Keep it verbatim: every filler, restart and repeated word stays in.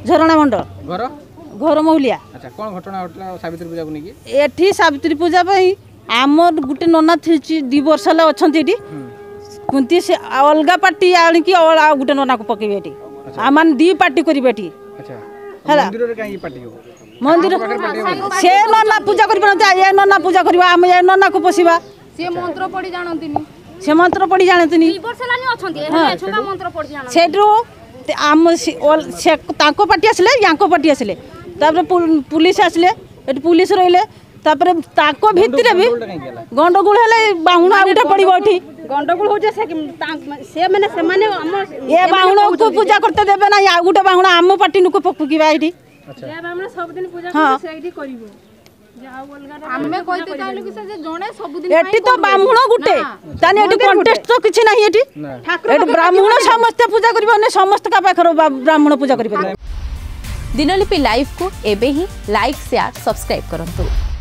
झरणा मंडल घर घर महुलिया। अच्छा कौन घटना घटला सावित्री पूजा को नहीं एठी सावित्री पूजा पई आमर गुटे नना थी दी वर्ष है अच्छा ये कुंती से अलग पार्टी आणिकी गुटे नना को पकेबे एठी आमान दी पार्टी करिबे एठी। अच्छा हैला मंदिर रे काई पार्टी हो मंदिर से नना पूजा करिबे न ये नना पूजा करिबा हम ये नना को पोसीबा से मंत्र पढ़ी जानंतिनी से मंत्र पढ़ी जानंतिनी दी वर्ष लानी अछंती ए छोटा मंत्र पढ़ी जानंती सेट्रो आम से ताको पार्टी आसले यांको पार्टी आसले तापर पुलिस आसले एठी पुलिस रहिले तापर ताको भितरे भी गंडगोल हेले बाहुण आउटा पड़िबो एठी गंडगोल हो जे से से माने से माने हम ए बाहुण को पूजा करते देबे ना या गुटे बाहुण आम पार्टी नुको पकुकीबा एठी। अच्छा ए बाहुण सब दिन पूजा करते से एठी करिवो जे आ अलगा हमें कहते चाहलु कि से जे जणे सब दिन एठी तो बाहुण गुटे ताने एठी कॉन्टेस्ट तो किछि नाही एठी एठी ब्राह्मण समस्त पूजा करिबो ने समस्त का पाखर ब्राह्मण पूजा करिबो। दिनलिपि लाइव को एबे ही लाइक शेयर सब्सक्राइब करंतु।